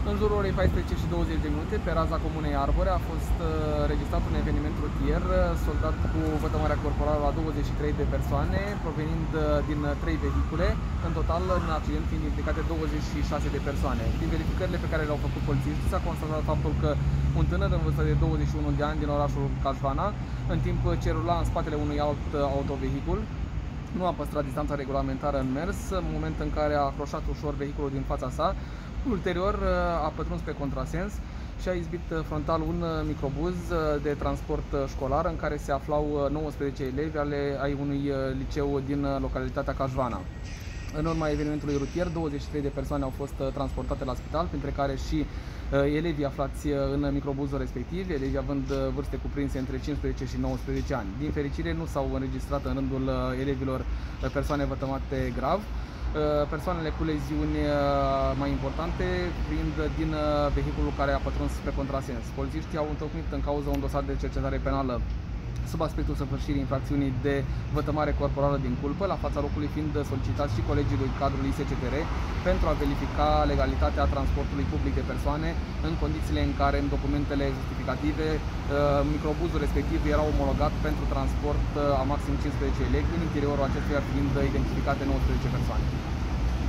În jurul orei 14:20 pe raza comunei Arbore a fost registrat un eveniment rutier soldat cu vătămarea corporală la 23 de persoane, provenind din 3 vehicule, în total în accident fiind implicate 26 de persoane. Din verificările pe care le-au făcut polițiștii s-a constatat faptul că un tânăr în vârstă de 21 de ani din orașul Cașvana, în timp ce rula în spatele unui alt autovehicul, nu a păstrat distanța regulamentară în mers, în moment în care a acroșat ușor vehiculul din fața sa. Ulterior a pătruns pe contrasens și a izbit frontal un microbuz de transport școlar în care se aflau 19 elevi ai unui liceu din localitatea Cașvana. În urma evenimentului rutier, 23 de persoane au fost transportate la spital, printre care și elevii aflați în microbuzul respectiv, elevii având vârste cuprinse între 15 și 19 ani. Din fericire, nu s-au înregistrat în rândul elevilor persoane vătămate grav. Persoanele cu leziuni mai importante fiind din vehiculul care a pătruns pe contrasens. Polițiștii au întocmit în cauză un dosar de cercetare penală sub aspectul săvârșirii infracțiunii de vătămare corporală din culpă, la fața locului fiind solicitați și colegii lui cadrul ISCTR pentru a verifica legalitatea transportului public de persoane în condițiile în care în documentele justificative microbuzul respectiv era omologat pentru transport a maxim 15 elevi, în interiorul acestuia fiind identificate 19 persoane.